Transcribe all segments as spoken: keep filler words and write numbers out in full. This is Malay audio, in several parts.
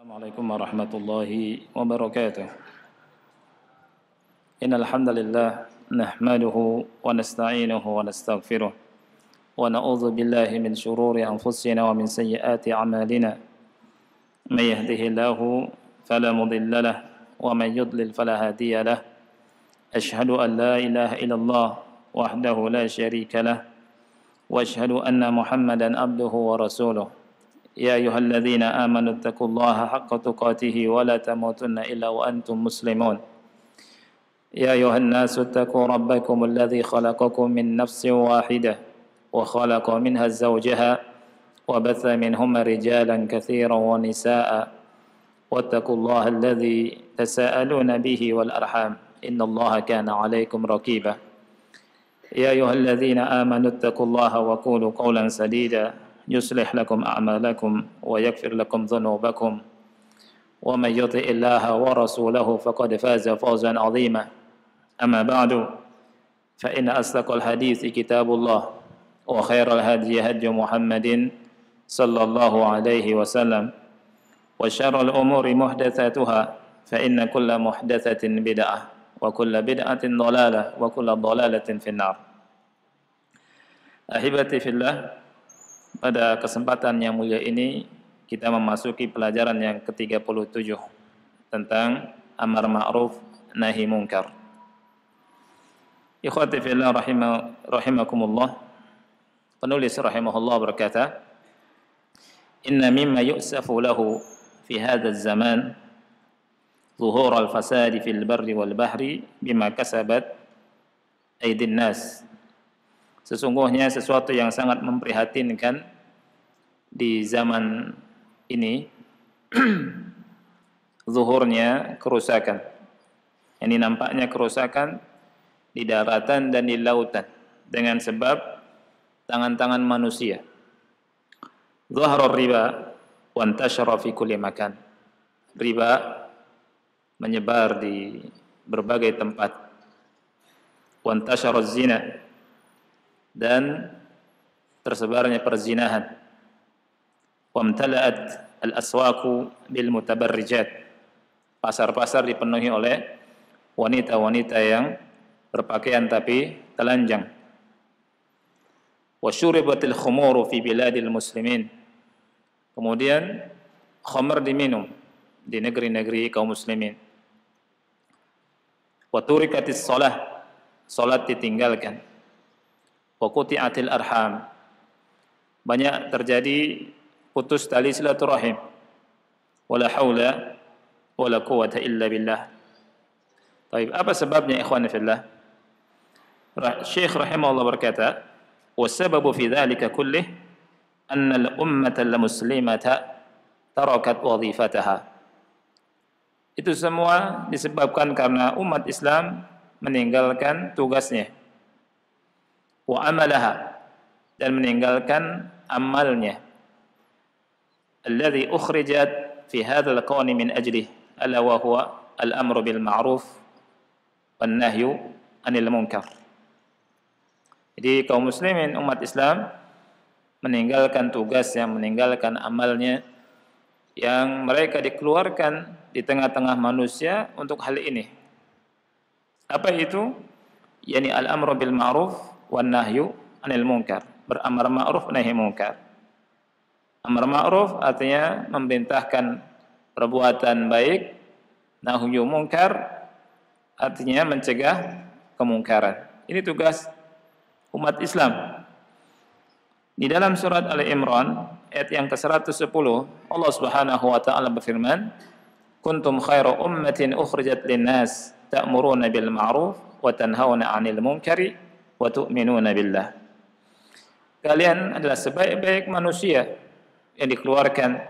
Assalamualaikum warahmatullahi wabarakatuh. Innal hamdalillah nahmaduhu wa nasta'inuhu wa nastaghfiruh wa na'udzu billahi min shururi anfusina wa min sayyiati a'malina. May yahdihillahu fala mudilla lahu wa may yudlil fala hadiya lahu. Ashhadu an la ilaha illallah wahdahu la syarika lahu wa ashhadu anna Muhammadan abduhu wa rasuluh. يا أيها الذين آمنوا اتقوا الله حق تقاته ولا تموتن إلا وأنتم مسلمون يا أيها الناس اتقوا ربكم الذي خلقكم من نفس واحدة وخلق منها زوجها وبث منهما رجالا كثيرا ونساء واتقوا الله الذي تساءلون به والأرحام إن الله كان عليكم رقيبا يا أيها الذين آمنوا اتقوا الله وقولوا قولا سديدا يصلح لكم أعمالكم ويغفر لكم ذنوبكم ومن يطع الله ورسوله فقد فاز فوزا عظيما أما بعد فإن أصدق الحديث كتاب الله وخير الهدي هدي محمد صلى الله عليه وسلم وشر الأمور محدثاتها فإن كل محدثة بدعة وكل بدعة ضلالة وكل ضلالة في النار. أحبتي في الله, pada kesempatan yang mulia ini kita memasuki pelajaran yang ke tiga puluh tujuh tentang amar ma'ruf nahi munkar. Ikhwati fillah rahimah, rahimakumullah. Penulis rahimahullah berkata, "Inna mimma yu'safu lahu fi hadha az-zaman zuhur al-fasad fil barri wal bahri bima kasabat aydin nas." Sesungguhnya sesuatu yang sangat memprihatinkan di zaman ini zuhurnya kerusakan. Ini nampaknya kerusakan di daratan dan di lautan dengan sebab tangan-tangan manusia. Zuhrur riba wa intashara fi kulli makan. Riba menyebar di berbagai tempat. Wa intashara zina, dan tersebarnya perzinahan. Wamtala'at al-aswaqu bil mutabarrijat. Pasar-pasar dipenuhi oleh wanita-wanita yang berpakaian tapi telanjang. Wa syuribatil khumuru fi biladil muslimin. Kemudian khamr diminum di negeri-negeri kaum muslimin. Wa turikatis shalah, salat ditinggalkan. Wa quti'atil arham, banyak terjadi putus tali silaturahim. Wala haula wala quwwata illa billah. Baik, apa sebabnya ikhwan fillah? Syekh rahimahullah berkata, "Wasababu fi dzalika kullih anna al-ummata al-muslimata tarakat wadhifataha." Itu semua disebabkan karena umat Islam meninggalkan tugasnya. Wa amalaha, dan meninggalkan amalnya. Alladhi ukhrijat fi hadzal qawni min ajlih, ala wa huwa al-amru bil ma'ruf wan nahyu 'anil munkar. Jadi kaum muslimin umat Islam meninggalkan tugasnya, meninggalkan amalnya yang mereka dikeluarkan di tengah-tengah manusia untuk hal ini. Apa itu? Yani al-amru bil ma'ruf wan nahyu 'anil munkar, beramar ma'ruf nahi munkar. Amar ma'ruf artinya memerintahkan perbuatan baik, nahyu munkar artinya mencegah kemungkaran. Ini tugas umat Islam. Di dalam surat Ali Imran ayat yang ke seratus sepuluh, Allah Subhanahu wa taala berfirman, "Kuntum khairu ummatin ukhrijat lin-nas ta'muruna bil ma'ruf wa tanhauna 'anil munkari wa tu'minuna billah." Kalian adalah sebaik-baik manusia yang dikeluarkan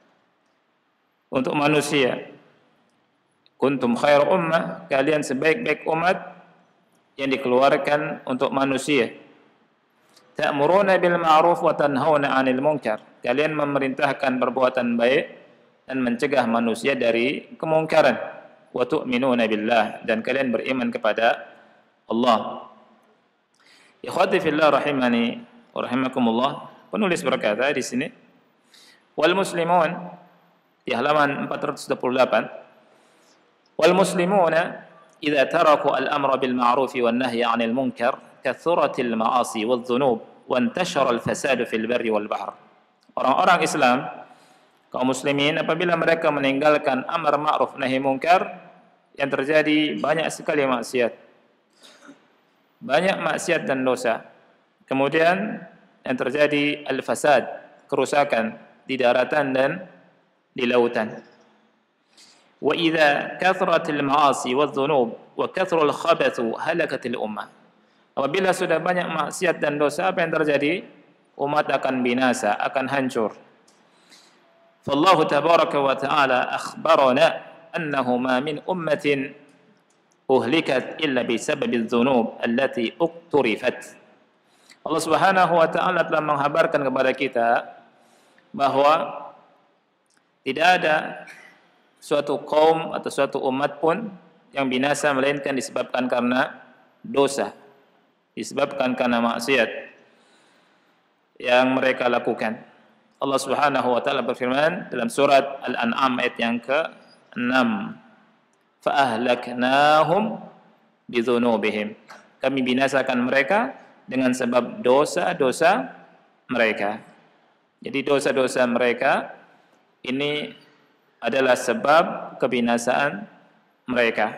untuk manusia. Kuntum khair ummah, kalian sebaik-baik umat yang dikeluarkan untuk manusia. Ta'muruna bil ma'ruf wa tanhauna 'anil munkar. Kalian memerintahkan perbuatan baik dan mencegah manusia dari kemungkaran. Wa tu'minuna billah, dan kalian beriman kepada Allah. Ikhwati fillah rahimani wa rahimakumullah, penulis berkata di sini, wal muslimun di halaman empat ratus dua puluh delapan, wal muslimuna idza taraku al-amra bil ma'ruf wan nahyi 'anil munkar kathuratil ma'asi wadh dhunub wa intashara al-fasad fil barri wal bahr. Orang-orang Islam, kaum muslimin, apabila mereka meninggalkan amar ma'ruf nahi munkar, yang terjadi banyak sekali maksiat. Banyak maksiat dan dosa. Kemudian yang terjadi al-fasad, kerusakan di daratan dan di lautan. Wa idza kathratil ma'asi wadh-dhunub wa kathral khabathu halakatil ummah. Apabila sudah banyak maksiat dan dosa, apa yang terjadi? Umat akan binasa, akan hancur. Fallahu tabaraka wa ta'ala akhbarana annahu ma min ummatin uhlikat illa bisababil dhunub allati uqturifat. Allah Subhanahu wa taala telah menghabarkan kepada kita bahwa tidak ada suatu kaum atau suatu umat pun yang binasa melainkan disebabkan karena dosa, disebabkan karena maksiat yang mereka lakukan. Allah Subhanahu wa taala berfirman dalam surat Al-An'am ayat yang ke enam, fa ahlaknahum bidzunubihim. Kami binasakan mereka dengan sebab dosa-dosa mereka. Jadi dosa-dosa mereka ini adalah sebab kebinasaan mereka.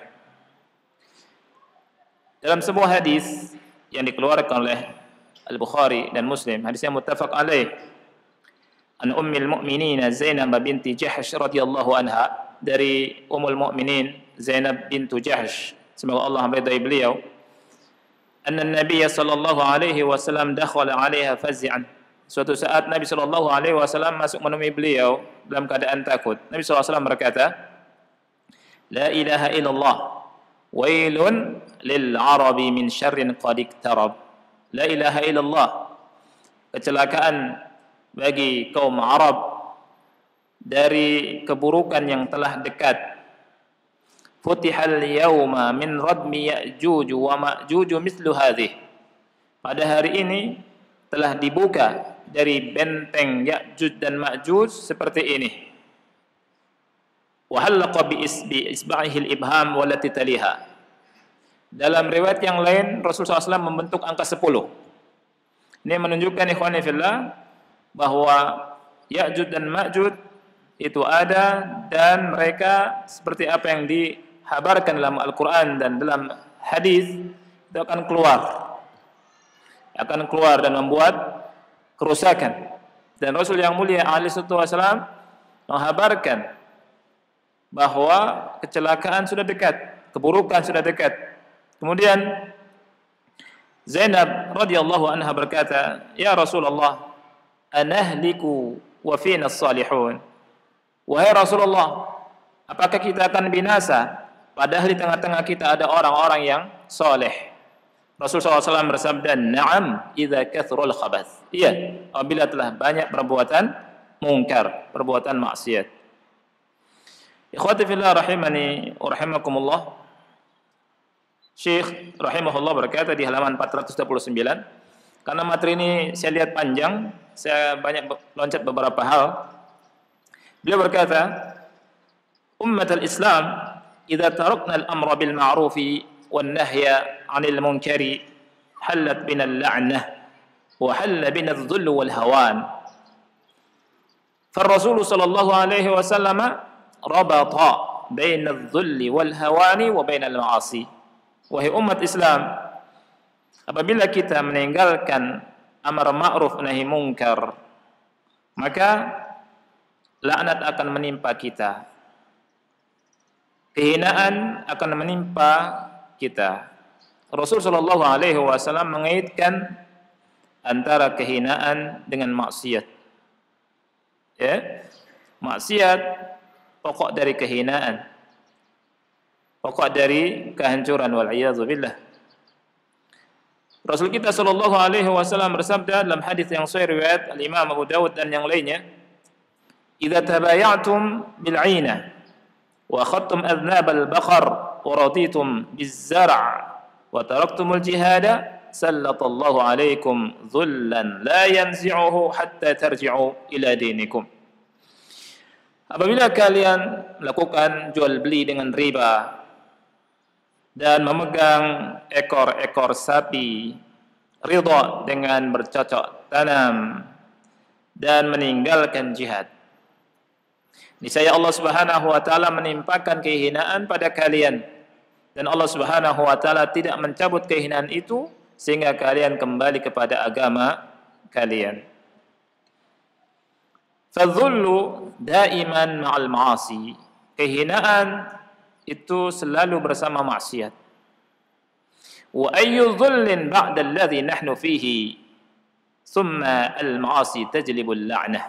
Dalam sebuah hadis yang dikeluarkan oleh Al-Bukhari dan Muslim, hadis yang muttafaq alaih, an ummil mu'minin Zainab binti Jahsh radhiyallahu anha, dari Ummul Mukminin Zainab bintu Jahsh, semoga Allah meridai beliau, anna Nabi sallallahu alaihi wasallam dakhala 'alaiha fazi'an. Suatu saat Nabi sallallahu alaihi wasallam masuk menemui beliau dalam keadaan takut. Nabi sallallahu alaihi wasallam berkata, la ilaha illallah wailun lil arabi min syarrin qad iktarab. La ilaha illallah, kecelakaan bagi kaum Arab dari keburukan yang telah dekat. Futihal yawma min radmi Ya'juj wa Ma'juj mislu hadhih. Pada hari ini telah dibuka dari benteng Ya'juj dan Ma'juj seperti ini. Wa halaqa bi isba'ihi al-ibham wallati taliha. Dalam riwayat yang lain Rasulullah shallallahu alaihi wasallam membentuk angka sepuluh. Ini menunjukkan ikhwani fillah bahwa Ya'juj dan Ma'juj itu ada, dan mereka seperti apa yang dihabarkan dalam Al-Quran dan dalam hadis, itu akan keluar akan keluar dan membuat kerusakan. Dan Rasul yang mulia alaihi wasallam menghabarkan bahwa kecelakaan sudah dekat, keburukan sudah dekat. Kemudian Zainab radhiyallahu anha berkata, ya Rasulullah, anahliku wa fina as-salihun. Wahai Rasulullah, apakah kita akan binasa padahal di tengah-tengah kita ada orang-orang yang soleh? Rasulullah shallallahu alaihi wasallam bersabda, na'am idza kathrul khabath. Iya, apabila telah banyak perbuatan mungkar, perbuatan maksiat. Ikhwati fillah rahimani wa rahimakumullah. Syekh rahimahullah berkata di halaman empat ratus dua puluh sembilan, karena materi ini saya lihat panjang, saya banyak loncat beberapa hal. Beliau berkata, ummat al-Islam idza tarakna al-amra bil ma'rufi wan nahya 'anil munkari halat bina al-la'nah wa halla bina adh-dhull wal hawan. Fa-Rasul sallallahu alaihi wasallam rabata baina adh-dhull wal hawani wa baina al-ma'asi. Wahai umat Islam, apabila kita meninggalkan amar ma'ruf nahi munkar, maka laknat akan menimpa kita, kehinaan akan menimpa kita. Rasul sallallahu alaihi wasallam mengaitkan antara kehinaan dengan maksiat. Ya, maksiat pokok dari kehinaan, pokok dari kehancuran, wal iyadzu billah. Rasul kita sallallahu alaihi wasallam bersabda dalam hadis yang sahih riwayat al-Imam Abu Dawud dan yang lainnya, idza tabaya'tum bil 'ainah wa akhadtum adnab al-baqar wa raditum biz-zar' wa taraktumul jihada sallatallahu alaikum dhullan la yanzi'uhu hatta tarji'u ila dinikum. Apabila kalian melakukan jual beli dengan riba dan memegang ekor-ekor sapi, ridha dengan bercocok tanam dan meninggalkan jihad, niscaya Allah Subhanahu wa taala menimpakan kehinaan pada kalian, dan Allah Subhanahu wa taala tidak mencabut kehinaan itu sehingga kalian kembali kepada agama kalian. Fadhullu daiman ma'al ma'asi, kehinaan itu selalu bersama maksiat. Wa ayyu dhullin ba'da alladhi nahnu fihi thumma al-ma'asi tajlibu al-la'nah.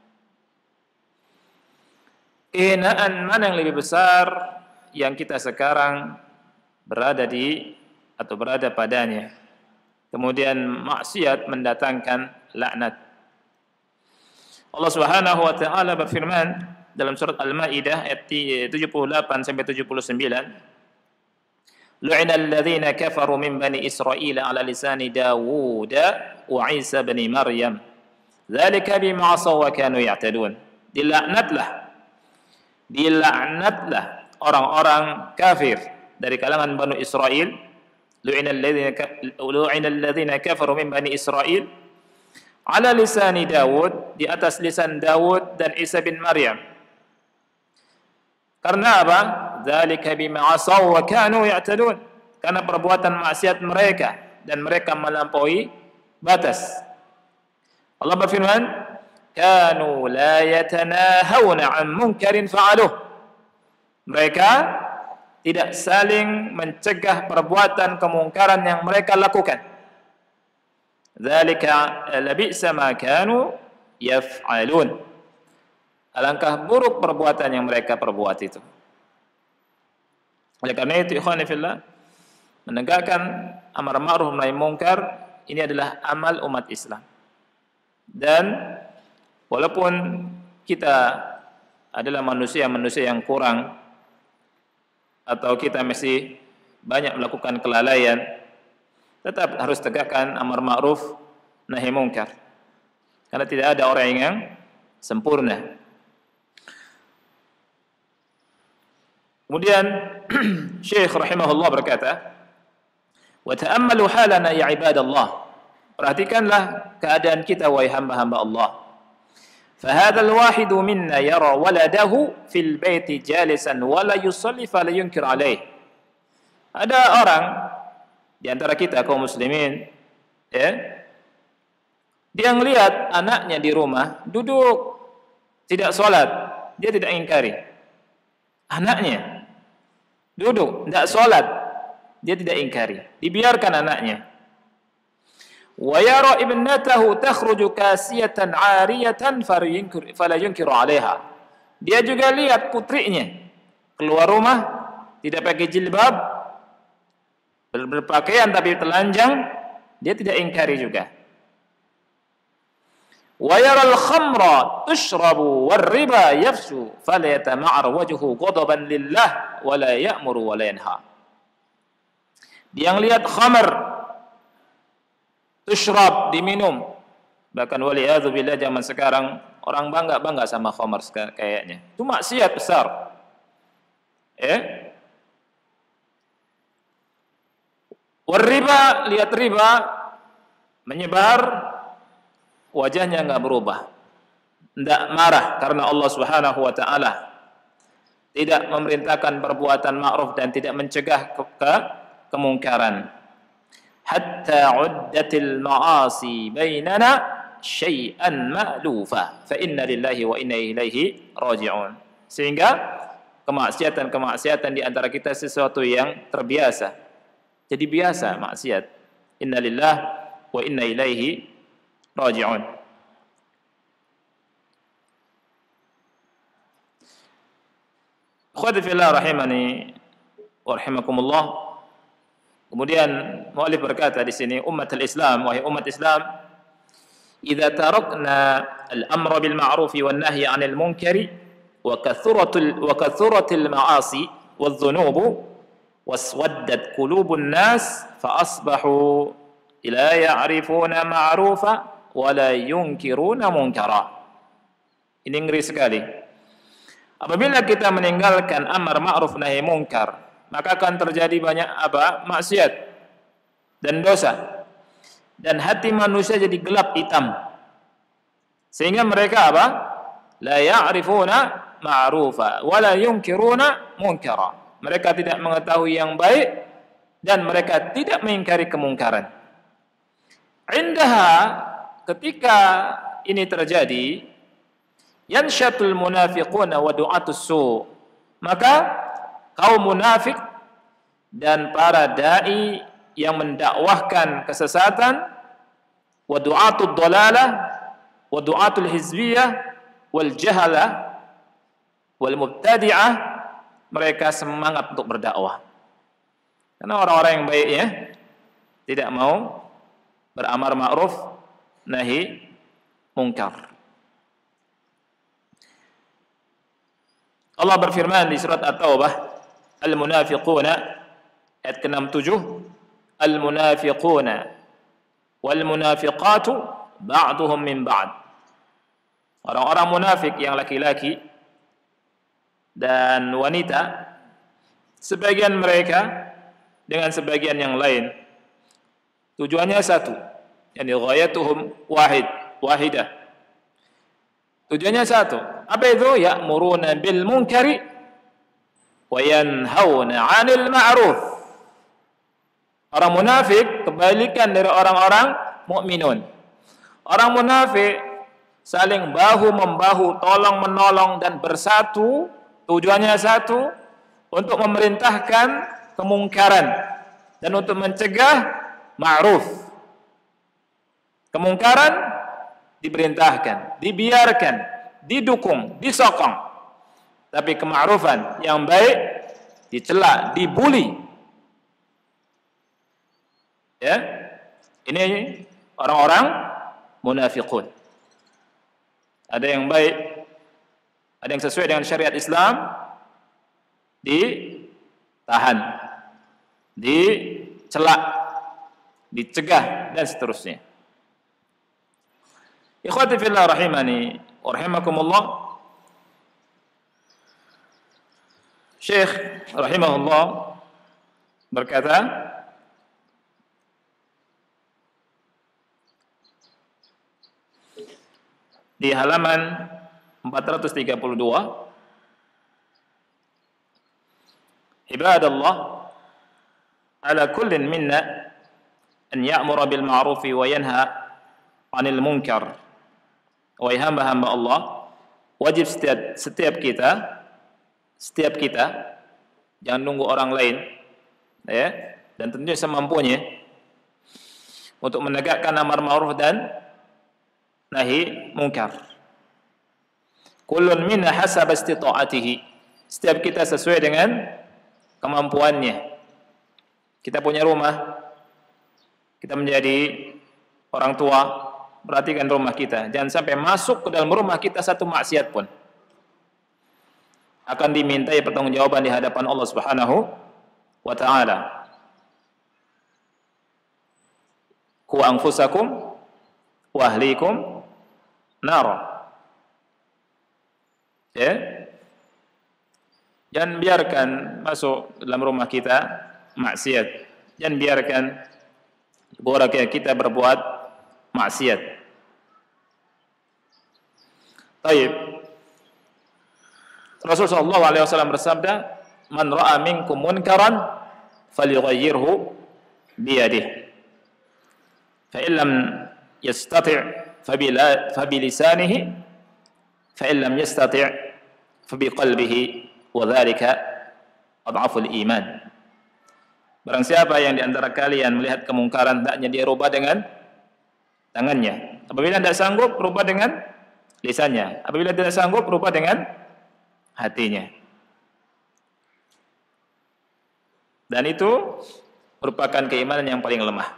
Kehinaan mana yang lebih besar yang kita sekarang berada di atau berada padanya, kemudian maksiat mendatangkan laknat. Allah Subhanahu wa taala berfirman dalam surat Al-Maidah ayat tujuh puluh lapan sampai tujuh puluh sembilan, lu'ina alladhina kafaru min bani Israil ala lisani Dawud wa Isa bin Maryam dzalika bima asaw wa kanu ya'tadun. Dilaknatlah dilaknatlah orang-orang kafir dari kalangan Bani Israel. Lu'ina alladhina lu'ina alladhina kafaru min bani Israil ala lisani Dawud, di atas lisan Dawud dan Isa bin Maryam. Karena apa? Dzalika bima asaw wa kanu ya'tadun, karena perbuatan maksiat mereka dan mereka melampaui batas. Allah berfirman, kanu la yatanahawna 'an munkarin fa'aluh. Mereka tidak saling mencegah perbuatan kemungkaran yang mereka lakukan. Dzalika labi'sa ma kanu yaf'alun. Alangkah buruk perbuatan yang mereka perbuat itu. Oleh karena itu, ikhwani fillah, menegakkan amar ma'ruf nahi munkar ini adalah amal umat Islam. Dan walaupun kita adalah manusia-manusia yang kurang, atau kita masih banyak melakukan kelalaian, tetap harus tegakkan amar ma'ruf nahi munkar, karena tidak ada orang yang sempurna. Kemudian Syekh rahimahullah berkata, wa ta'ammalu halana ya ibadallah, perhatikanlah keadaan kita wahai hamba-hamba Allah. Fahadzal wahidu minna yara waladahu fil baiti jalisan wala yusalli fala yunkir alaih. Ada orang di antara kita kaum muslimin, ya, dia melihat anaknya di rumah duduk tidak sholat, dia tidak ingkari. Anaknya duduk tidak sholat, dia tidak ingkari, dibiarkan anaknya. Wa yara ibnatahu takhruju kasiyatan 'ariyatan fala yunkiru 'alaiha. Dia juga lihat putrinya keluar rumah tidak pakai jilbab, berpakaian tapi telanjang, dia tidak ingkari juga. Wa yara al-khamra tushrabu war riba yafshu fala yatama'ar wajhu ghadaban lillah wa la ya'muru wa la yanha. Dia lihat khamr tushrab, diminum, bahkan waliyadzu billah zaman sekarang orang bangga-bangga sama khamr kayaknya. Itu maksiat besar. Eh? War-riba, lihat riba menyebar, wajahnya enggak berubah, tidak marah karena Allah Subhanahu wa taala tidak memerintahkan perbuatan ma'ruf dan tidak mencegah ke, ke kemungkaran. Hatta uddatil ma'asi bainana syai'an ma'lufa fa inna lillahi wa inna ilaihi raji'un. Sehingga kemaksiatan-kemaksiatan di antara kita sesuatu yang terbiasa. Jadi biasa maksiat. Inna lillahi wa inna ilaihi raji'un. Akhwati fillah rahimani wa rahimakumullah. Kemudian muallif berkata di sini, ummatul Islam, wahai umat Islam, idza tarakna al-amra bil ma'ruf wan nahyi 'anil munkari wa kathuratul wa kathuratil ma'asi wadh-dhunub waswaddat qulubun nas fa asbahu la ya'rifuna ma'rufa wa la yunkiruna munkara. Ini ngeri sekali. Apabila kita meninggalkan amar ma'ruf nahi mungkar, maka akan terjadi banyak apa? Maksiat dan dosa. Dan hati manusia jadi gelap hitam. Sehingga mereka apa? La ya'rifuna ma'rufa wa la yunkiruna munkara. Mereka tidak mengetahui yang baik dan mereka tidak mengingkari kemungkaran. Indaha, ketika ini terjadi, yanshatul munafiquna wa du'atus su', maka kaum munafik dan para dai yang mendakwahkan kesesatan, wa du'atud dhalalah wa du'atul hizbiyah wal jahalah wal mubtadi'ah, mereka semangat untuk berdakwah. Karena orang-orang yang baiknya tidak mau beramar ma'ruf nahi mungkar. Allah berfirman di surat At-Taubah, Al-Munafiquna ayat ke enam puluh tujuh, Al-Munafiquna wal munafiqatu ba'duhum min ba'd. Orang-orang munafik yang laki-laki dan wanita, sebagian mereka dengan sebagian yang lain tujuannya satu, yakni ghayatuhum wahid, wahidah. Tujuannya satu. Apa itu? Ya'muruna bil munkari wa yanhauna 'anil ma'ruf. Orang munafik kebalikan dari orang-orang mukminun. Orang munafik saling bahu-membahu, tolong-menolong dan bersatu, tujuannya satu, untuk memerintahkan kemungkaran dan untuk mencegah ma'ruf. Kemungkaran diperintahkan, dibiarkan, didukung, disokong. Tapi kema'rufan yang baik dicela, dibuli. Ya, ini orang-orang munafiqun. Ada yang baik, ada yang sesuai dengan syariat Islam, ditahan, dicela, dicegah dan seterusnya. Ikhwati fillah rahimani wa rahimakumullah. Syekh rahimahullah berkata, di halaman empat ratus tiga puluh dua, Ibadallah, ala kullin minna an ya'mura bil ma'rufi wa yanha 'anil munkar. Wahai hamba-hamba Allah, wajib setiap, setiap kita, setiap kita, jangan nunggu orang lain, ya, dan tentunya semampunya untuk menegakkan amar ma'ruf dan nahi mungkar. Kullun minna hasab istita'atihi. Setiap kita sesuai dengan kemampuannya. Kita punya rumah, kita menjadi orang tua, perhatikan rumah kita. Jangan sampai masuk ke dalam rumah kita satu maksiat pun. Akan dimintai pertanggungjawaban di hadapan Allah Subhanahu wa taala. Qu anfusakum wa ahlikum nar. Ya. Jangan biarkan masuk dalam rumah kita maksiat. Jangan biarkan keluarga kita berbuat maksiat. Baik. Rasulullah sallallahu alaihi wasallam bersabda, "Man ra'a minkum munkaran falyughayyirhu bi yadihi. Fa in lam yastati' fa bi lisanihi, fa in lam yastati' fa bi qalbihi, wa dzalika adhaful iman." Barang siapa yang di antara kalian melihat kemungkaran, hendaknya dia rubah dengan tangannya. Apabila tidak sanggup, rubah dengan lisannya. Apabila tidak sanggup, rubah dengan hatinya. Dan itu merupakan keimanan yang paling lemah.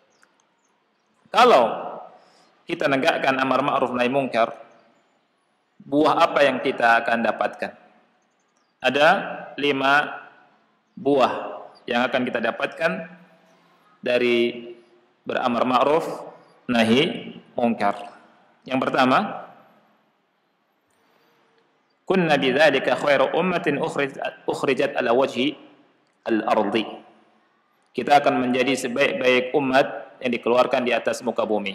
Kalau kita negakkan amar ma'ruf nahi mungkar, buah apa yang kita akan dapatkan? Ada lima buah yang akan kita dapatkan dari beramar ma'ruf nahi mungkar. Yang pertama, kunna bidzalika khairu ummatin ukhrijat ukhrijat ala wajhi al-ardi. Kita akan menjadi sebaik-baik umat yang dikeluarkan di atas muka bumi.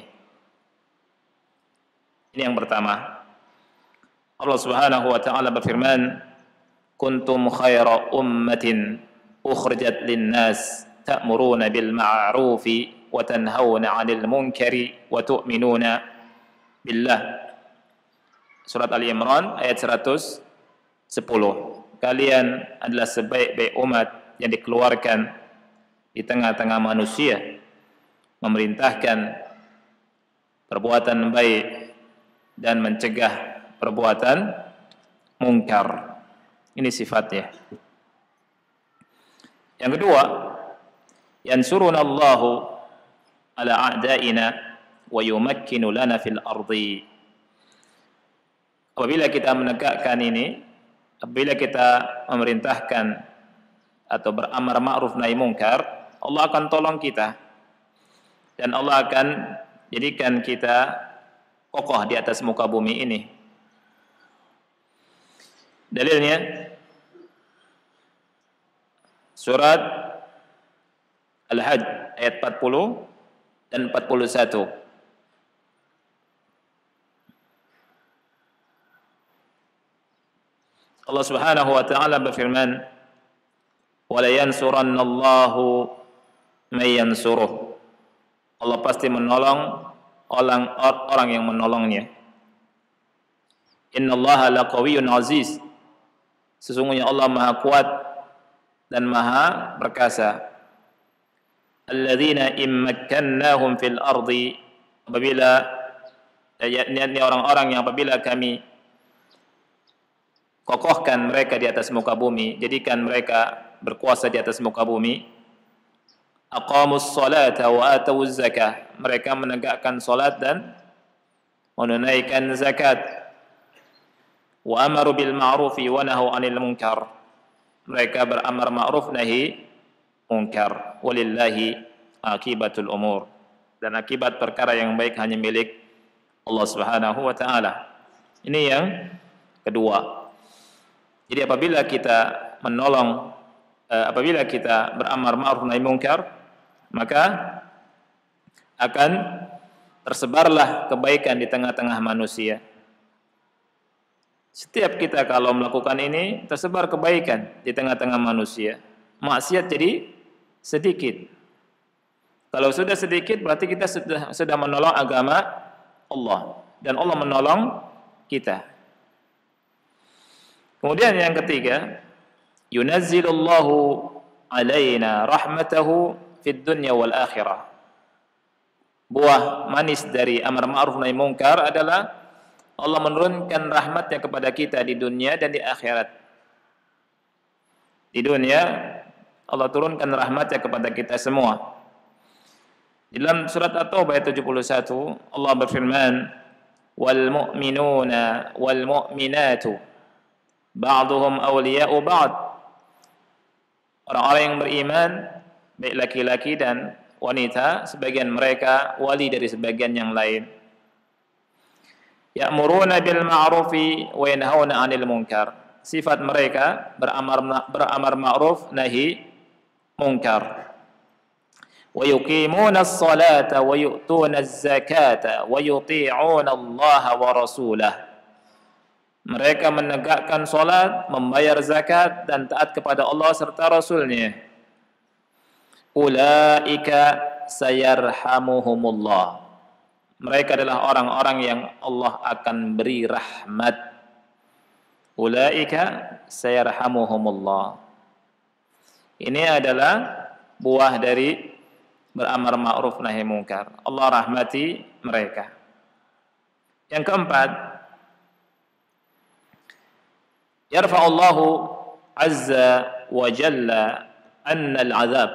Ini yang pertama. Allah Subhanahu wa taala berfirman, kuntum khaira ummatin ukhrijat lin-nas ta'muruna bil ma'rufi wa tanhauna 'anil munkari wa tu'minuna billah. Surat Ali Imran ayat seratus sepuluh. Kalian adalah sebaik-baik umat yang dikeluarkan di tengah-tengah manusia, memerintahkan perbuatan baik dan mencegah perbuatan mungkar. Ini sifatnya. Yang kedua, yansuruna Allahu ala a'daina wa yumakkinu lana fil ardi. Apabila kita menegakkan ini, apabila kita memerintahkan atau beramar ma'ruf nahi mungkar, Allah akan tolong kita dan Allah akan jadikan kita kokoh di atas muka bumi ini. Dalilnya surat Al-Hajj ayat empat puluh dan empat puluh satu. Allah Subhanahu wa taala berfirman, "Wa la yansurannallahu may yansuruh." Allah pasti menolong orang orang yang menolongnya. Innallaha laqawiyyun aziz. Sesungguhnya Allah Maha kuat dan Maha perkasa. Alladzina immakkannahum fil ardi, apabila yakni orang-orang yang apabila kami kokohkan mereka di atas muka bumi, jadikan mereka berkuasa di atas muka bumi, aqamus salata wa atawuz zakah, mereka menegakkan salat dan menunaikan zakat, wa amaru bil ma'rufi wa nahu 'anil munkar, mereka beramar ma'ruf nahi munkar, walillahi akibatul umur, dan akibat perkara yang baik hanya milik Allah Subhanahu wa taala. Ini yang kedua. Jadi apabila kita menolong, apabila kita beramar ma'ruf nahi munkar, maka akan tersebarlah kebaikan di tengah-tengah manusia. Setiap kita kalau melakukan ini, tersebar kebaikan di tengah-tengah manusia. Maksiat jadi sedikit. Kalau sudah sedikit, berarti kita sudah, sudah menolong agama Allah. Dan Allah menolong kita. Kemudian yang ketiga, yunazzilullahu alaina rahmatahu fid dunya wal akhirah. Buah manis dari amar ma'ruf nahi munkar adalah Allah menurunkan rahmatnya kepada kita di dunia dan di akhirat. Di dunia Allah turunkan rahmatnya kepada kita semua. Di dalam surat At-Taubah ayat tujuh puluh satu Allah berfirman, wal mu'minuna wal mu'minatu ba'duhum awliya'u ba'd. Orang-orang yang beriman, baik laki-laki dan wanita, sebagian mereka wali dari sebagian yang lain. Ya'muruna bil ma'rufi wa yanhauna 'anil munkar. Sifat mereka beramar beramar ma'ruf nahi munkar. Wa yuqimuna as-salata wa yu'tuna az-zakata wa yuti'una Allah wa rasulahu. Mereka menegakkan salat, membayar zakat dan taat kepada Allah serta Rasulnya. Ulaika sayarhamuhumullah. Mereka adalah orang-orang yang Allah akan beri rahmat. Ulaika sayarhamuhumullah. Ini adalah buah dari beramar ma'ruf nahi munkar. Allah rahmati mereka. Yang keempat, yarfa'ullahu azza wa jalla annal azab.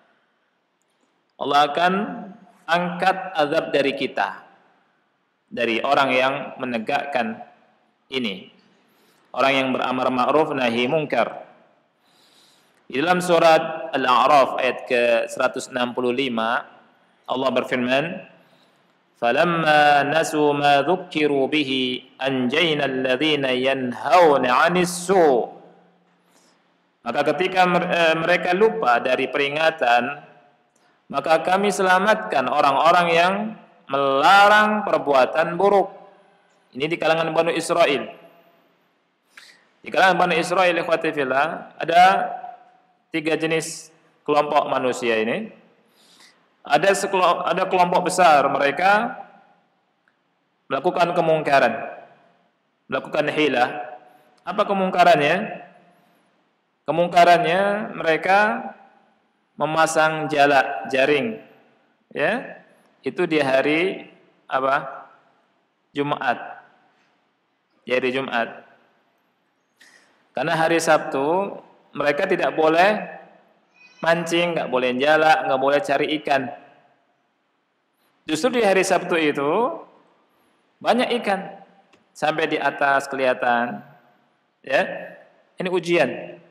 Allah akan angkat azab dari kita, dari orang yang menegakkan ini, orang yang beramar ma'ruf nahi munkar. Di dalam surat Al-A'raf ayat ke seratus enam puluh lima Allah berfirman, falamma nasu ma dzukkiru bihi anjayna alladhina yanhauna 'anis su'. Maka ketika mereka lupa dari peringatan, maka kami selamatkan orang-orang yang melarang perbuatan buruk. Ini di kalangan Bani Israel. Di kalangan Bani Israel, ikhwati fillah, ada tiga jenis kelompok manusia ini. Ada ada kelompok besar, mereka melakukan kemungkaran, melakukan hilah. Apa kemungkarannya? Kemungkarannya mereka memasang jala, jaring, ya, itu di hari apa? Jumat, di hari Jumat. Karena hari Sabtu mereka tidak boleh mancing, nggak boleh jala, nggak boleh cari ikan. Justru di hari Sabtu itu banyak ikan sampai di atas kelihatan, ya. Ini ujian.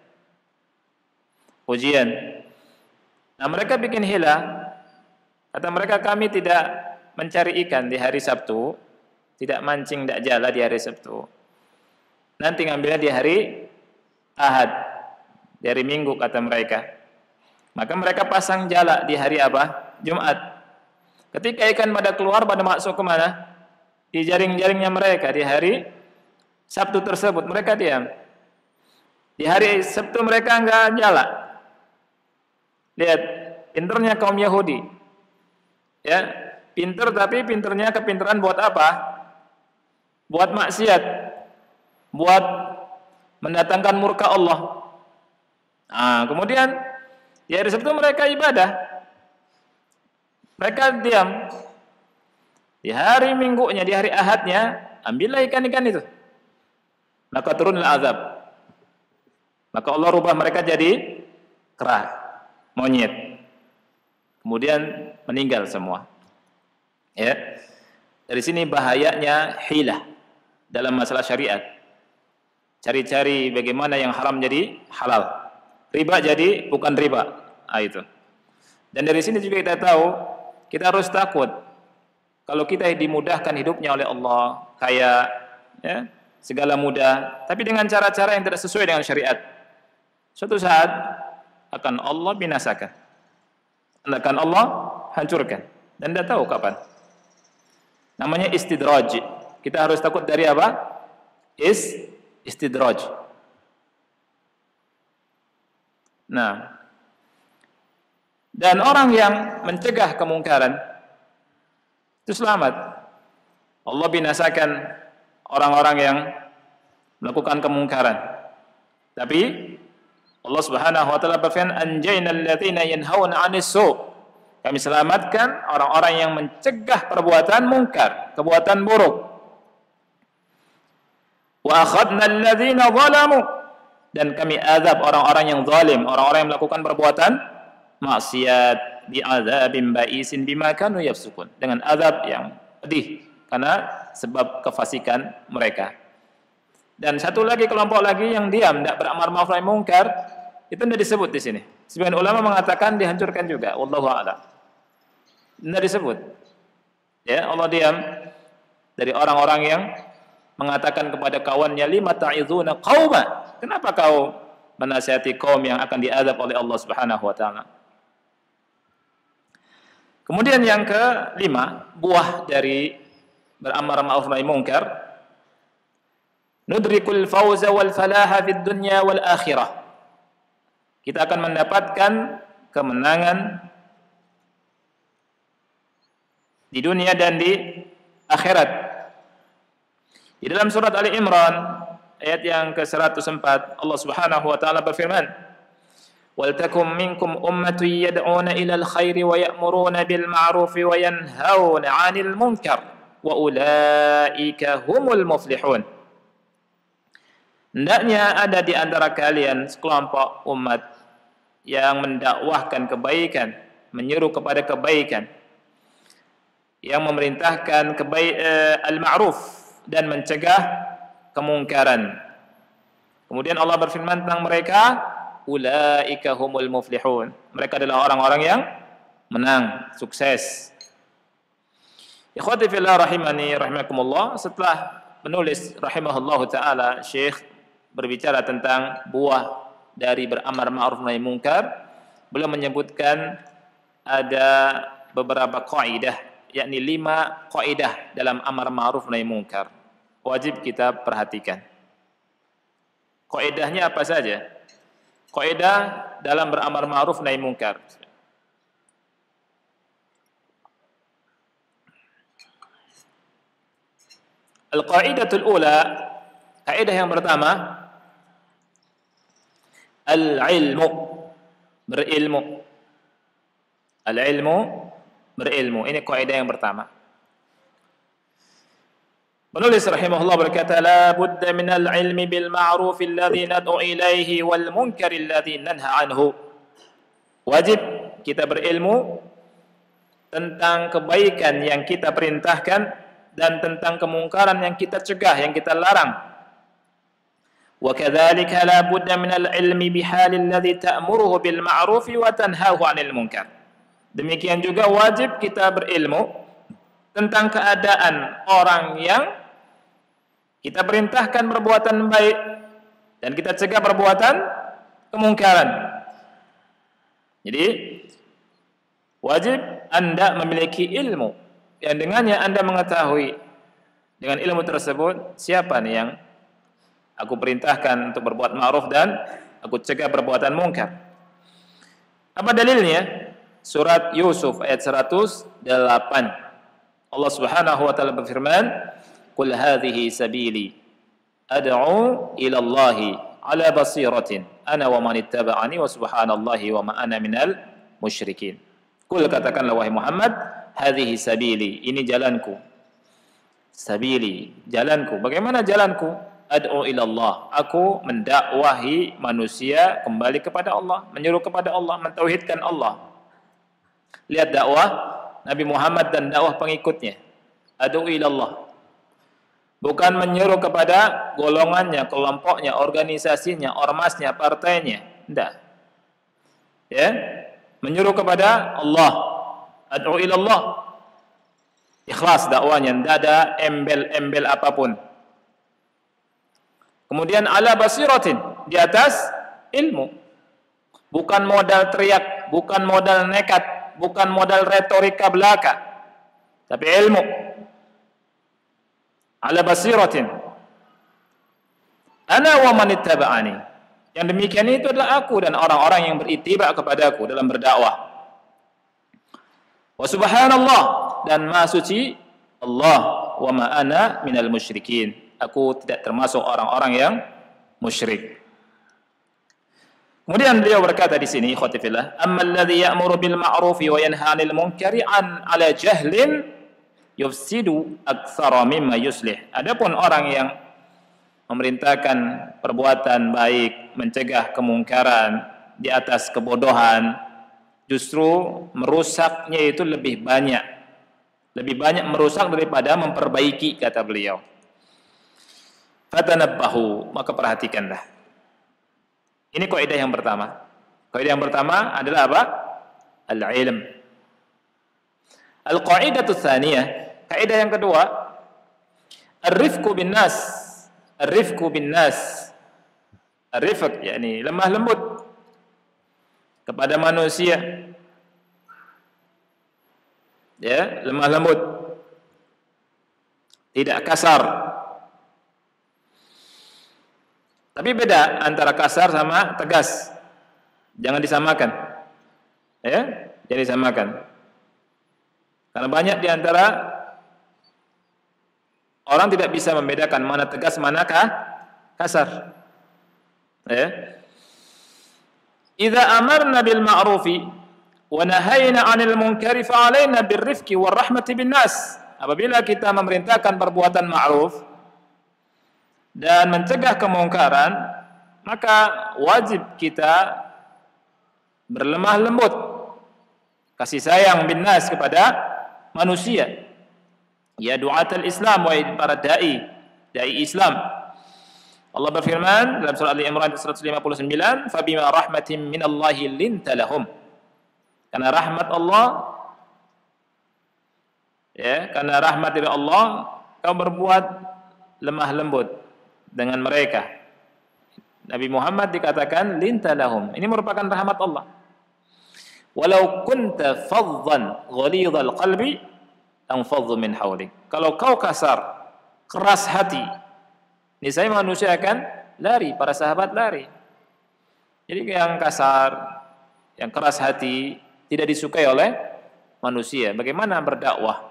Ujian. Nah, mereka bikin hilah. Kata mereka, kami tidak mencari ikan di hari Sabtu, tidak mancing, tidak jala di hari Sabtu. Nanti ngambilnya di hari Ahad, di hari Minggu, kata mereka. Maka mereka pasang jala di hari apa? Jumat. Ketika ikan pada keluar, pada masuk ke mana? Di jaring-jaringnya mereka di hari Sabtu tersebut. Mereka diam. Di hari Sabtu mereka enggak jala. Lihat, pinternya kaum Yahudi. Ya, pinter, tapi pinternya kepinteran buat apa? Buat maksiat. Buat mendatangkan murka Allah. Nah, kemudian di hari Sabtu mereka ibadah. Mereka diam. Di hari Minggunya, di hari Ahadnya, ambillah ikan-ikan itu. Maka turunlah azab. Maka Allah rubah mereka jadi kera, monyet. Kemudian meninggal semua. Ya. Dari sini bahayanya hilah dalam masalah syariat. Cari-cari bagaimana yang haram jadi halal. Riba jadi bukan riba. Ah, itu. Dan dari sini juga kita tahu, kita harus takut kalau kita dimudahkan hidupnya oleh Allah, kaya, ya, segala mudah, tapi dengan cara-cara yang tidak sesuai dengan syariat. Suatu saat akan Allah binasakan, akan Allah hancurkan, dan tidak tahu kapan. Namanya istidraj. Kita harus takut dari apa? Is istidraj. Nah, dan orang yang mencegah kemungkaran itu selamat. Allah binasakan orang-orang yang melakukan kemungkaran. Tapi Allah Subhanahu wa taala berfirman, "Anjaynal ladzina yanhauna 'anis su'." Kami selamatkan orang-orang yang mencegah perbuatan mungkar, perbuatan buruk. Wa akhadnal ladzina zalamu, dan kami azab orang-orang yang zalim, orang-orang yang melakukan perbuatan maksiat, bi'adzabin ba'isin bima kanu yafsukun, dengan azab yang pedih karena sebab kefasikan mereka. Dan satu lagi kelompok lagi yang diam, tidak beramar ma'ruf nahi munkar, itu tidak disebut di sini. Sebagian ulama mengatakan dihancurkan juga, wallahu a'lam. Tidak disebut. Ya, Allah diam dari orang-orang yang mengatakan kepada kawannya, lima ta'idhuna qauma, kenapa kau menasihati kaum yang akan diazab oleh Allah Subhanahu wa taala? Kemudian yang kelima, buah dari beramar ma'ruf nahi munkar, nudrikul fawza wal falaha fid dunya wal akhirah. Kita akan mendapatkan kemenangan di dunia dan di akhirat. Di dalam surat Ali Imran ayat yang ke seratus empat, Allah Subhanahu wa taala berfirman, "Wal takum minkum ummatun yad'una ilal khairi wa ya'muruna bil ma'rufi wa yanhauna 'anil munkar wa ulaika humul muflihun." Hendaknya ada di antara kalian sekelompok umat yang mendakwahkan kebaikan, menyeru kepada kebaikan, yang memerintahkan kebaik, eh, al-ma'ruf, dan mencegah kemungkaran. Kemudian Allah berfirman tentang mereka, ulaika humul muflihun. Mereka adalah orang-orang yang menang, sukses. Ikhwati fillah rahimani rahimakumullah, setelah menulis rahimahullahu taala, Syekh berbicara tentang buah dari beramar ma'ruf nahi munkar, beliau menyebutkan ada beberapa kaidah, yakni lima kaidah dalam amar ma'ruf nahi munkar. Wajib kita perhatikan. Kaidahnya apa saja? Kaidah dalam beramar ma'ruf nahi munkar. Al-qaidatul ula, kaidah yang pertama, al-ilmu, berilmu. Al-ilmu, berilmu. Ini kaidah yang pertama. Penulis rahimahullah berkata, la budda min al-ilmi bil ma'ruf alladhi nad'u ilaihi wal munkar alladhi nanha anhu. Wajib kita berilmu tentang kebaikan yang kita perintahkan dan tentang kemungkaran yang kita cegah, yang kita larang. Wa kadzalika la budda min al-ilmi bihalil ladzi ta'muruhu bil ma'ruf wa tanhahu 'anil munkar. Demikian juga wajib kita berilmu tentang keadaan orang yang kita perintahkan perbuatan baik dan kita cegah perbuatan kemungkaran. Jadi wajib Anda memiliki ilmu yang dengannya Anda mengetahui dengan ilmu tersebut siapa nih yang aku perintahkan untuk berbuat ma'ruf dan aku cegah perbuatan mungkar. Apa dalilnya? Surat Yusuf ayat seratus delapan. Allah Subhanahu wa taala berfirman, "Qul hadhihi sabili ad'u ila Allahi ala basiratin ana wa man ittaba'ani wa subhanallahi wa ma ana minal musyrikin." Qul, katakanlah wahai Muhammad, hadhihi sabili, ini jalanku. Sabili, jalanku. Bagaimana jalanku? Ad'u ila Allah, aku mendakwahi manusia kembali kepada Allah, menyuruh kepada Allah, mentauhidkan Allah. Lihat dakwah Nabi Muhammad dan dakwah pengikutnya. Ad'u ila Allah, bukan menyuruh kepada golongannya, kelompoknya, organisasinya, ormasnya, partainya. Tidak. Ya, menyuruh kepada Allah. Ad'u ila Allah, ikhlas dakwanya, tidak ada embel-embel apapun. Kemudian ala basiratin, di atas ilmu, bukan modal teriak, bukan modal nekat, bukan modal retorika belaka, tapi ilmu. Ala basiratin ana wa man ittaba'ani, yang demikian itu adalah aku dan orang-orang yang berittiba kepadaku dalam berdakwah. Wa subhanallah, dan maha suci Allah, wa ma ana minal musyrikin, aku tidak termasuk orang-orang yang musyrik. Kemudian beliau berkata di sini, ikhwati fillah, ammal ladzi ya'muru bil ma'rufi wa yanha 'anil munkari an 'ala jahlin yufsidu aktsara mimma yuslih. Adapun orang yang memerintahkan perbuatan baik, mencegah kemungkaran di atas kebodohan, justru merusaknya itu lebih banyak. Lebih banyak merusak daripada memperbaiki, kata beliau. Fatanabbahu, maka perhatikanlah. Ini kaidah yang pertama. Kaidah yang pertama adalah apa? Al-ilm. Al-qaidatu tsaniyah, kaidah yang kedua, ar-rifqu bin nas. Ar-rifqu bin nas. Ar-rifq, yakni lemah lembut kepada manusia. Ya, lemah lembut, tidak kasar. Tapi beda antara kasar sama tegas. Jangan disamakan. Ya, jangan disamakan. Karena banyak di antara orang tidak bisa membedakan mana tegas, manakah kasar. Ya. Idza amarna bil ma'rufi wa nahayna 'anil munkari fa 'alaina birrifqi warahmati bin nas. Apabila kita memerintahkan perbuatan ma'ruf dan mencegah kemungkaran, maka wajib kita berlemah lembut, kasih sayang bin nas kepada manusia. Ya du'atul Islam, wa para dai, dai Islam. Allah berfirman dalam surah Ali Imran seratus lima puluh sembilan, "Fa bima rahmatin minallahi linta lahum." Karena rahmat Allah Ya, karena rahmat dari Allah, kau berbuat lemah lembut dengan mereka. Nabi Muhammad dikatakan linta lahum. Ini merupakan rahmat Allah. Walau kunta faddan ghalidhal qalbi anfadhu min hawlik. Kalau kau kasar, keras hati, niscaya manusia akan lari, para sahabat lari. Jadi yang kasar, yang keras hati tidak disukai oleh manusia. Bagaimana berdakwah?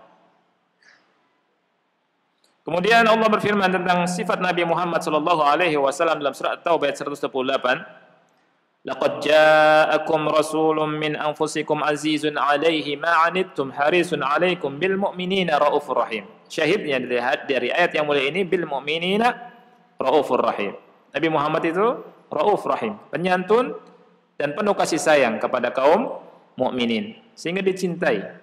Kemudian Allah berfirman tentang sifat Nabi Muhammad sallallahu alaihi wasallam dalam surah At-Taubah ayat seratus dua puluh delapan. Laqad ja'akum rasulun min anfusikum azizun 'alaihi ma 'anittum harisun 'alaikum bil mu'minina raufur rahim. Syahidnya dilihat dari ayat yang mulia ini, bil mu'minina raufur rahim. Nabi Muhammad itu rauf rahim, penyantun dan penuh kasih sayang kepada kaum mukminin, sehingga dicintai.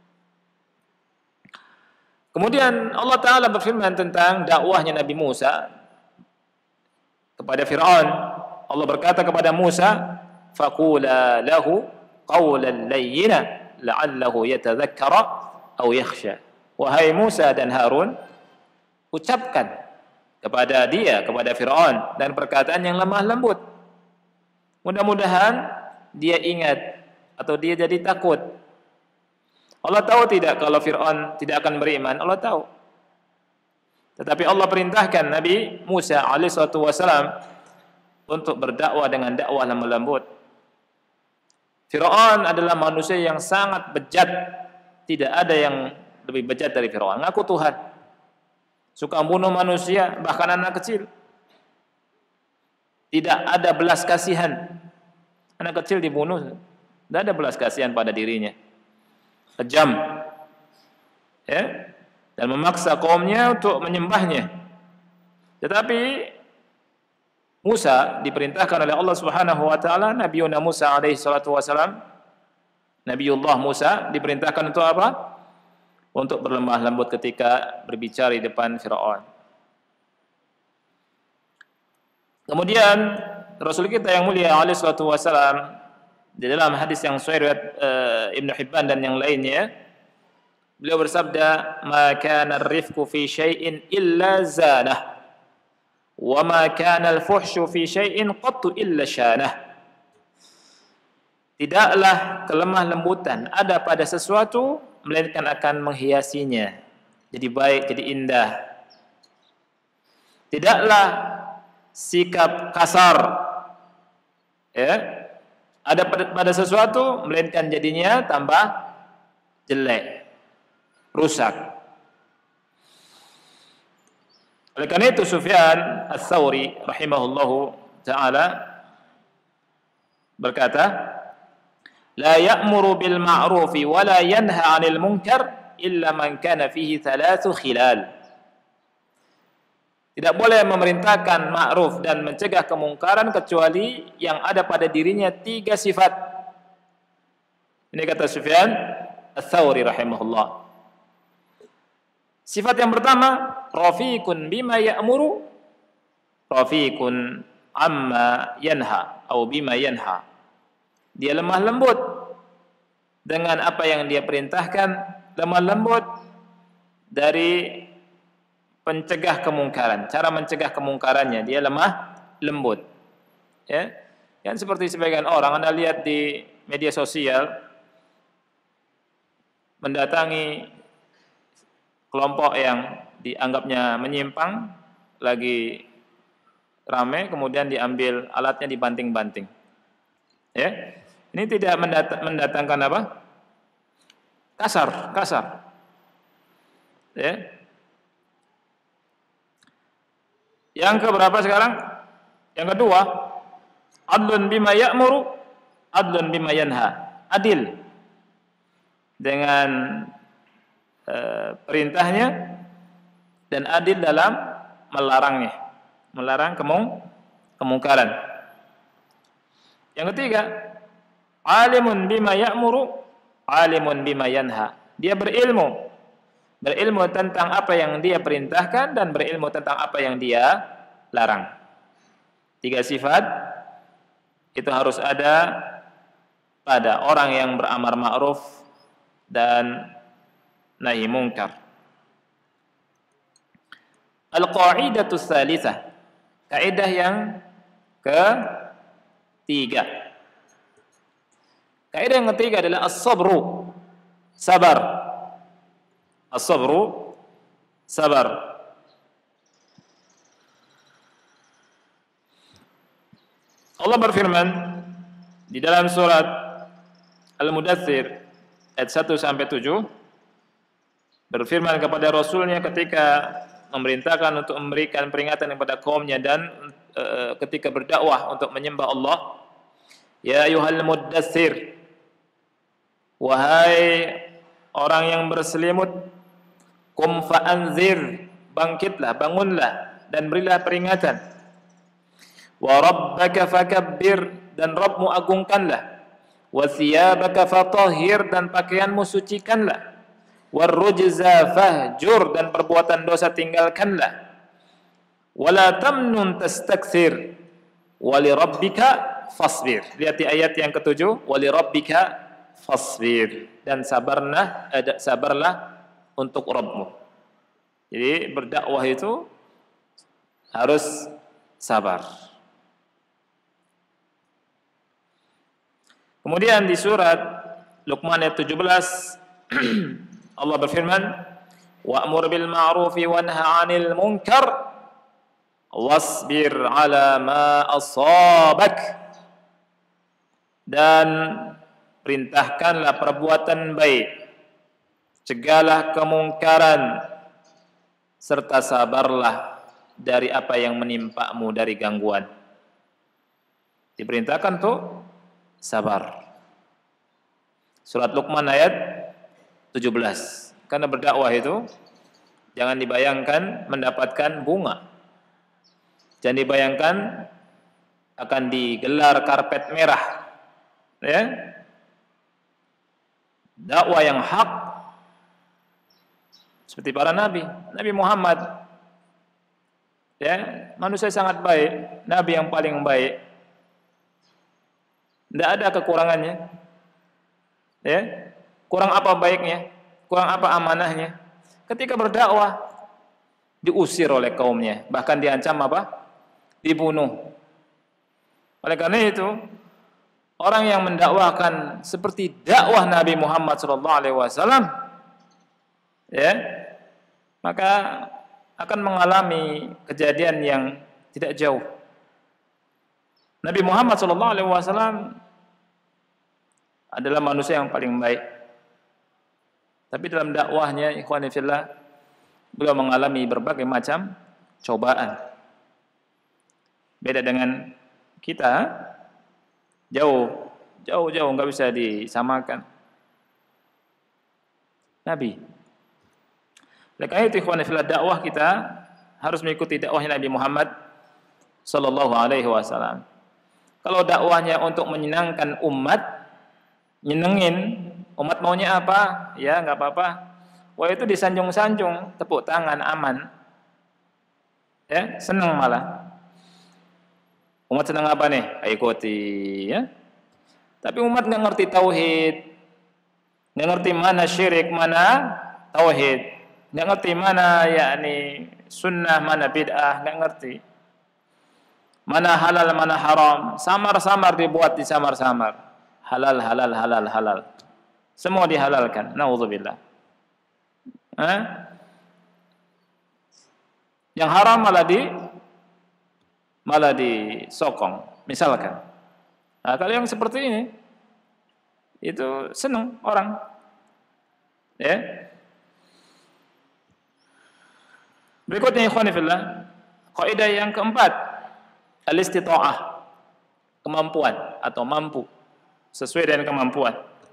Kemudian Allah Ta'ala berfirman tentang dakwahnya Nabi Musa kepada Fir'aun. Allah berkata kepada Musa, faqula lahu qawlan layyina la'allahu yatadhakkara aw yakhsha. Wahai Musa dan Harun, ucapkan kepada dia, kepada Fir'aun, dan perkataan yang lemah lembut. Mudah-mudahan dia ingat atau dia jadi takut. Allah tahu tidak kalau Fir'aun tidak akan beriman, Allah tahu. Tetapi Allah perintahkan Nabi Musa alaihissalatu wassalam untuk berdakwah dengan dakwah lemah lembut. Fir'aun adalah manusia yang sangat bejat. Tidak ada yang lebih bejat dari Fir'aun. Ngaku Tuhan. Suka membunuh manusia, bahkan anak kecil. Tidak ada belas kasihan. Anak kecil dibunuh, tidak ada belas kasihan pada dirinya. Kejam. Ya? Dan memaksa kaumnya untuk menyembahnya. Tetapi Musa diperintahkan oleh Allah Subhanahu wa taala, Nabiuna Musa alaihi salatu wasalam, Nabiullah Musa diperintahkan untuk apa? Untuk berlemah lembut ketika berbicara di depan Firaun. Kemudian Rasul kita yang mulia alaihi salatu wasalam di dalam hadis yang sahih riwayat uh, Ibnu Hibban dan yang lainnya, beliau bersabda, "Ma kana ar-rifqu fi syai'in illa zanah." Wa ma kana al-fuhsyu fi syai'in qattu illa syanah. Tidaklah kelemah lembutan ada pada sesuatu melainkan akan menghiasinya jadi baik, jadi indah. Tidaklah sikap kasar ya ada pada, pada sesuatu melainkan jadinya tambah jelek, rusak. Oleh karena itu Sufyan Ats-Tsauri rahimahullahu taala berkata, la ya'muru bil ma'rufi wa la yanha 'anil munkar illa man kana fihi thalathu khilal. Tidak boleh memerintahkan ma'ruf dan mencegah kemungkaran kecuali yang ada pada dirinya tiga sifat. Ini kata Sufyan Ats-Tsauri rahimahullah. Sifat yang pertama, rafiqun bima ya'muru, rafiqun amma yanha atau bima yanha. Dia lemah lembut dengan apa yang dia perintahkan, lemah lembut dari pencegah kemungkaran. Cara mencegah kemungkarannya dia lemah lembut. Ya. Kan seperti sebagian orang Anda lihat di media sosial mendatangi kelompok yang dianggapnya menyimpang, lagi ramai, kemudian diambil alatnya dibanting-banting. Ya, ini tidak mendat mendatangkan apa? Kasar, kasar. Ya. Yang keberapa sekarang? Yang kedua, adlun bima ya'muru, adlun bima yanha. Adil dengan Uh, perintahnya dan adil dalam melarangnya, melarang kemung kemungkaran. Yang ketiga, alimun bima ya'muru, alimun bima yanha. Dia berilmu, berilmu tentang apa yang dia perintahkan dan berilmu tentang apa yang dia larang. Tiga sifat itu harus ada pada orang yang beramar ma'ruf dan nahi munkar. Al-qa'idatu tsalitsah, kaidah yang ketiga. Kaidah yang ketiga adalah as-sabru, sabar. As-sabru, sabar. Allah berfirman di dalam surat Al-Mudaththir ayat satu sampai tujuh, berfirman kepada Rasulnya ketika memerintahkan untuk memberikan peringatan kepada kaumnya dan e, ketika berdakwah untuk menyembah Allah, ya ayyuhal muddaththir, wahai orang yang berselimut, kum fa'anzir, bangkitlah, bangunlah dan berilah peringatan. Wa rabbaka fakabbir, dan Rabbmu agungkanlah. Wa thiyabaka fatahhir, dan pakaianmu sucikanlah. War rujza fahjur, dan perbuatan dosa tinggalkanlah. Wala tamnun tastakthir, wa li rabbika fasbir. Lihat di ayat yang ketujuh, wa li rabbika fasbir, dan sabarlah, eh, sabarlah untuk Rabbmu. Jadi berdakwah itu harus sabar. Kemudian di surat Luqman ayat tujuh belas Allah berfirman, wa'mur bil ma'rufi wanha 'anil munkar wasbir 'ala ma asabak, dan perintahkanlah perbuatan baik, cegahlah kemungkaran, serta sabarlah dari apa yang menimpamu dari gangguan. Diperintahkan tuh sabar. Surat Luqman ayat tujuh belas. Karena berdakwah itu jangan dibayangkan mendapatkan bunga. Jangan dibayangkan akan digelar karpet merah. Ya. Dakwah yang hak seperti para nabi, Nabi Muhammad, ya, manusia sangat baik, nabi yang paling baik. Tidak ada kekurangannya. Ya, kurang apa baiknya? Kurang apa amanahnya? Ketika berdakwah diusir oleh kaumnya, bahkan diancam apa? Dibunuh. Oleh karena itu, orang yang mendakwahkan seperti dakwah Nabi Muhammad shallallahu alaihi wasallam, ya, maka akan mengalami kejadian yang tidak jauh. Nabi Muhammad shallallahu alaihi wasallam adalah manusia yang paling baik. Tapi dalam dakwahnya, ikhwani fillah, beliau mengalami berbagai macam cobaan. Beda dengan kita, jauh, jauh, jauh, nggak bisa disamakan. Nabi. Oleh karena itu, ikhwani fillah, dakwah kita harus mengikuti dakwahnya Nabi Muhammad sallallahu alaihi wasallam. Kalau dakwahnya untuk menyenangkan umat, nyenengin umat maunya apa, ya nggak apa-apa. Wah, itu disanjung-sanjung, tepuk tangan, aman. Ya, senang malah. Umat senang apa nih? Ikuti, ya. Tapi umat nggak ngerti tauhid, nggak ngerti mana syirik, mana tauhid, nggak ngerti mana yakni sunnah, mana bid'ah, nggak ngerti. Mana halal, mana haram, samar-samar dibuat di samar-samar. Halal, halal, halal, halal. Semua dihalalkan. Nauzubillah. Eh? Yang haram malah di malah disokong. Misalkan. Nah, kalau yang seperti ini, itu senang orang. Ya. Berikutnya, ikhwani fillah, kaidah yang keempat, al-istita'ah, kemampuan atau mampu sesuai dengan kemampuan.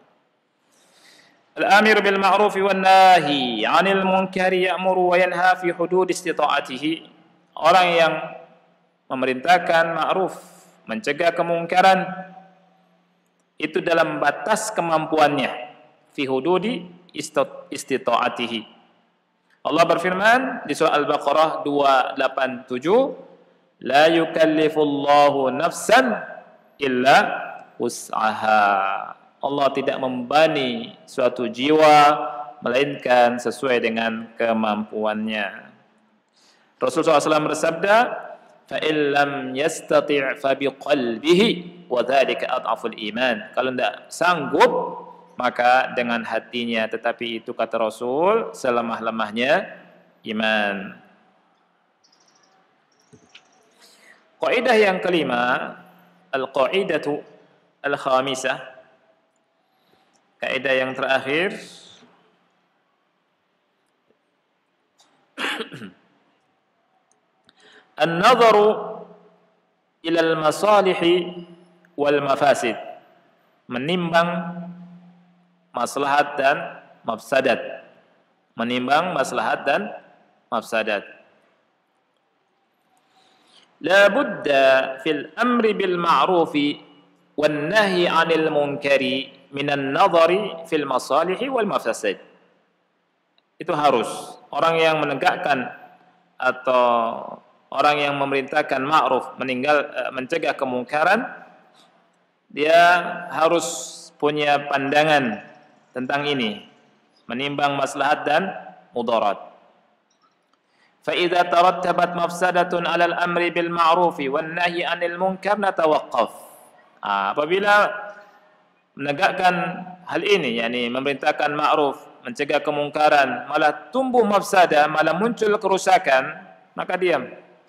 Al-amir bil ma'ruf wan nahi 'anil munkari ya'muru wa yanha fi hudud istita'atihi. Orang yang memerintahkan ma'ruf, mencegah kemungkaran, itu dalam batas kemampuannya, fi hududi istita'atihi. Allah berfirman di surah Al-Baqarah dua delapan tujuh, la yukallifullahu nafsan illa wus'aha. Allah tidak membebani suatu jiwa melainkan sesuai dengan kemampuannya. Rasulullah shallallahu alaihi wasallam bersabda, "Fa in lam yastati' fa biqalbihi wa dzalika adhaful iman." Kalau tidak sanggup, maka dengan hatinya, tetapi itu kata Rasul selemah-lemahnya iman. Kaidah yang kelima, al-qaidatu al-khamisah, kaidah yang terakhir, an-nadharu ila al-masalih wal mafasid, menimbang maslahat dan mafsadat, menimbang maslahat dan mafsadat. La budda fil amri bil ma'rufi wan nahyi 'anil munkari minan nadhari fil masalih wal mafasid. Itu harus orang yang menegakkan atau orang yang memerintahkan ma'ruf, meninggal mencegah kemungkaran, dia harus punya pandangan tentang ini, menimbang maslahat dan mudarat. Fa idza tarattabat mafsadatun 'ala al-amri bil ma'ruf wan nahyi 'anil munkar natawaqqaf. Apabila menegakkan hal ini, yakni memerintahkan ma'ruf, mencegah kemungkaran, malah tumbuh mafsadah, malah muncul kerusakan, maka diam.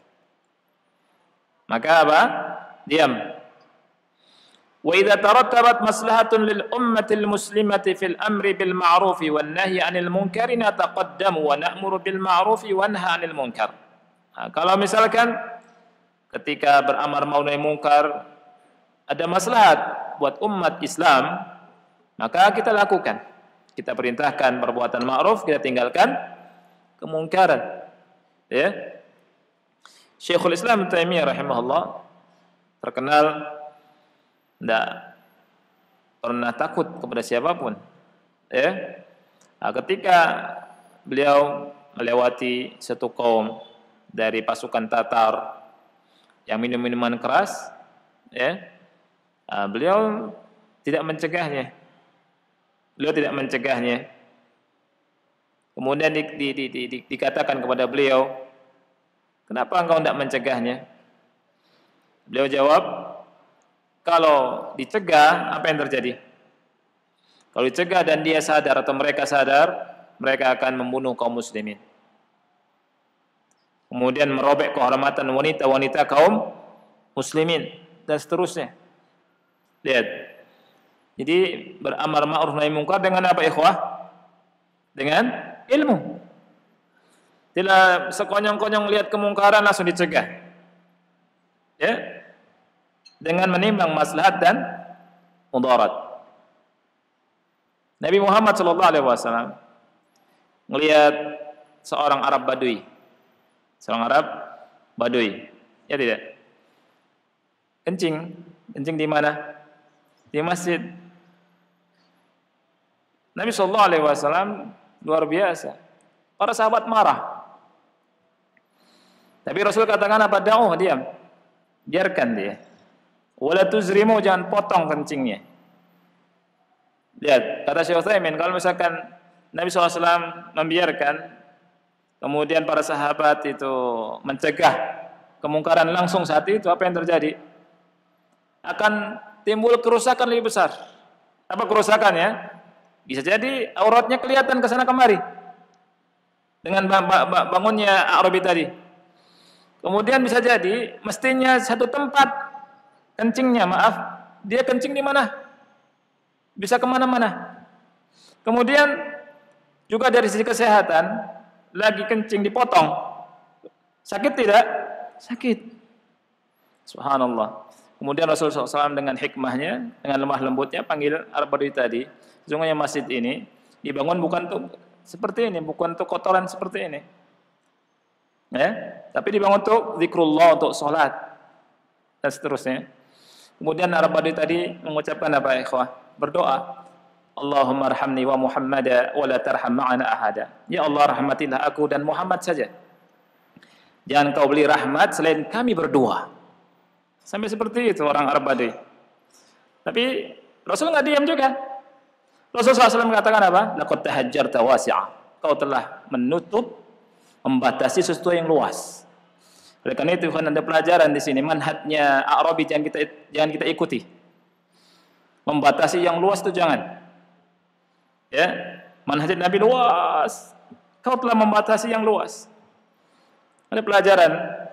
Maka apa? Diam. Wa idza tarattabat maslahatun lil ummatil muslimati fil amri bil ma'ruf wan nahyi 'anil munkar nataqaddamu wa na'muru bil ma'ruf wa nanha 'anil munkar. Nah, kalau misalkan ketika beramar ma'ruf nahi munkar ada maslahat buat umat Islam, maka kita lakukan. Kita perintahkan perbuatan ma'ruf, kita tinggalkan kemungkaran. Ya. Syekhul Islam Ibnu Taimiyah rahimahullah terkenal tidak pernah takut kepada siapapun. Ya. Nah, ketika beliau melewati satu kaum dari pasukan Tatar yang minum minuman keras, ya, nah, beliau tidak mencegahnya. Beliau tidak mencegahnya. Kemudian di, di, di, di, di, dikatakan kepada beliau, kenapa engkau tidak mencegahnya? Beliau jawab, kalau dicegah, apa yang terjadi? Kalau dicegah dan dia sadar atau mereka sadar, mereka akan membunuh kaum muslimin. Kemudian merobek kehormatan wanita-wanita kaum muslimin, dan seterusnya. Lihat. Jadi beramar ma'ruf nahi munkar dengan apa, ikhwah? Dengan ilmu. Tidak sekonyong-konyong lihat kemungkaran langsung dicegah. Ya. Dengan menimbang maslahat dan mudarat. Nabi Muhammad sallallahu alaihi wasallam melihat seorang Arab Badui. Seorang Arab Badui. Ya tidak? Kencing. Kencing di mana? Di masjid. Nabi sallallahu alaihi wasallam luar biasa. Para sahabat marah. Tapi Rasul katakan apa? Da'uh, diam. Biarkan dia. Wala tuzrimu, jangan potong kencingnya. Lihat, kata Syekh Utsaimin, kalau misalkan Nabi sallallahu alaihi wasallam membiarkan, kemudian para sahabat itu mencegah kemungkaran langsung saat itu, apa yang terjadi? Akan timbul kerusakan lebih besar. Apa kerusakannya? Bisa jadi auratnya kelihatan ke sana kemari dengan bangunnya Arabi tadi. Kemudian bisa jadi mestinya satu tempat kencingnya, maaf, dia kencing di mana? Bisa kemana-mana. Kemudian juga dari sisi kesehatan, lagi kencing dipotong, sakit tidak? Sakit. Subhanallah. Kemudian Rasulullah shallallahu alaihi wasallam dengan hikmahnya, dengan lemah lembutnya panggil Arab Badui tadi. Sesungguhnya masjid ini dibangun bukan untuk seperti ini, bukan untuk kotoran seperti ini, ya, tapi dibangun untuk zikrullah, untuk sholat dan seterusnya. Kemudian Arab Badui tadi mengucapkan apa, ikhwah? Berdoa, Allahumma arhamni wa Muhammada wa la tarham ma'ana ahada. Ya Allah, rahmatilah aku dan Muhammad saja. Jangan kau beri rahmat selain kami berdua. Sampai seperti itu orang Arab Badui. Tapi Rasul nggak diam juga. Rasulullah shallallahu alaihi wasallam mengatakan apa? Laqad tahajjarta wasi'ah. Kau telah menutup, membatasi sesuatu yang luas. Oleh karena itu kan ada pelajaran di sini, manhajnya A'rabi jangan kita jangan kita ikuti. Membatasi yang luas itu jangan. Ya, manhaj Nabi luas. Kau telah membatasi yang luas. Ada pelajaran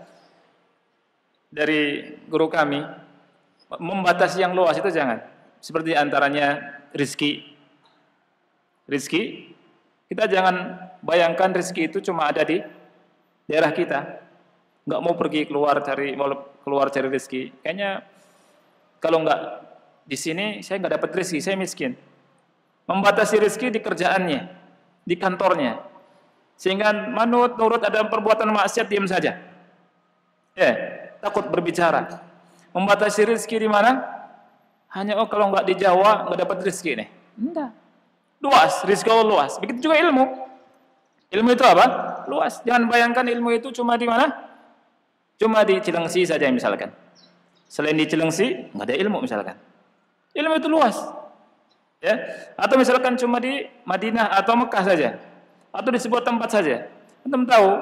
dari guru kami, membatasi yang luas itu jangan. Seperti antaranya rizki. Rizki, kita jangan bayangkan rizki itu cuma ada di daerah kita. Enggak mau pergi keluar cari mau keluar cari rizki. Kayaknya kalau enggak di sini saya enggak dapat rizki, saya miskin. Membatasi rizki di kerjaannya, di kantornya. Sehingga manut nurut ada perbuatan maksiat diam saja. Ya, takut berbicara. Membatasi rizki di mana? Hanya oh kalau enggak di Jawa enggak dapat rizki nih. Enggak. Luas, rizki Allah luas. Begitu juga ilmu. Ilmu itu apa? Luas. Jangan bayangkan ilmu itu cuma di mana? Cuma di Cilengsi saja misalkan. Selain di Cilengsi, enggak ada ilmu misalkan. Ilmu itu luas. Ya. Atau misalkan cuma di Madinah atau Mekah saja. Atau di sebuah tempat saja. Antum tahu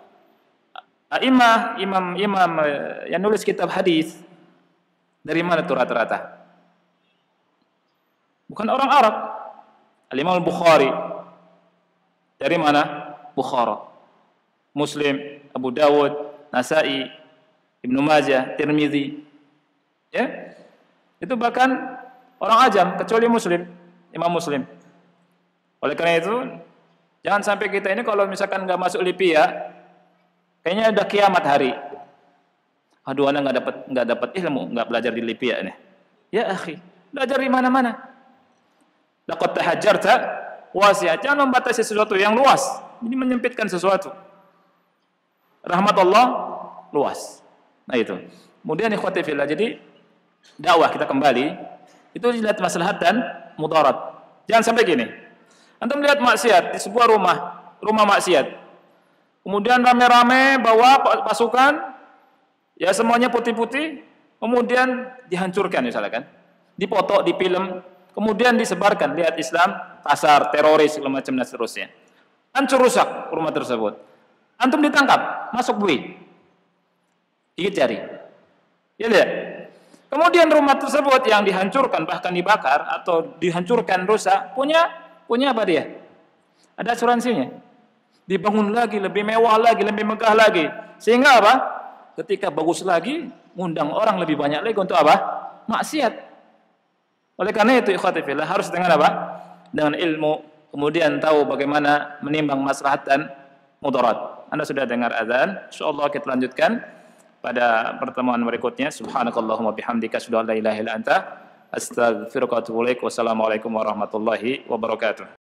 Imam imam imam yang nulis kitab hadis dari mana tuh rata-rata? Bukan orang Arab. Al-Imam Al-Bukhari. Dari mana? Bukhara. Muslim, Abu Dawud, Nasa'i, Ibnu Majah, Tirmizi. Ya. Itu bahkan orang ajam kecuali Muslim, Imam Muslim. Oleh karena itu, jangan sampai kita ini kalau misalkan enggak masuk Lipia, kayaknya udah kiamat hari. Aduh, anak enggak dapat enggak dapat ilmu, enggak belajar di Lipia ini. Ya, akhi, belajar di mana-mana. Laqad tahajjarta wasi'ah. Jangan membatasi sesuatu yang luas. Ini menyempitkan sesuatu. Rahmat Allah luas. Nah itu. Kemudian ikhwati fillah, jadi dakwah kita kembali itu dilihat maslahat dan mudarat. Jangan sampai gini. Antum lihat maksiat di sebuah rumah, rumah maksiat. Kemudian rame-rame bawa pasukan, ya semuanya putih-putih, kemudian dihancurkan misalkan. Dipoto di film, kemudian disebarkan, lihat Islam, kasar, teroris, segala macam dan seterusnya. Hancur rusak rumah tersebut. Antum ditangkap, masuk bui. Gigit jari. Ya lihat. Kemudian rumah tersebut yang dihancurkan bahkan dibakar atau dihancurkan rusak, punya punya apa dia? Ada asuransinya. Dibangun lagi, lebih mewah lagi, lebih megah lagi. Sehingga apa? Ketika bagus lagi, ngundang orang lebih banyak lagi untuk apa? Maksiat. Oleh karena itu ikhwati fillah harus dengan apa? Dengan ilmu, kemudian tahu bagaimana menimbang maslahat dan mudarat. Anda sudah dengar azan, insyaallah kita lanjutkan pada pertemuan berikutnya. Subhanakallahumma bihamdika asyhadu an la ilaha illa anta astaghfiruka wa atubu ilaik. Wassalamualaikum warahmatullahi wabarakatuh.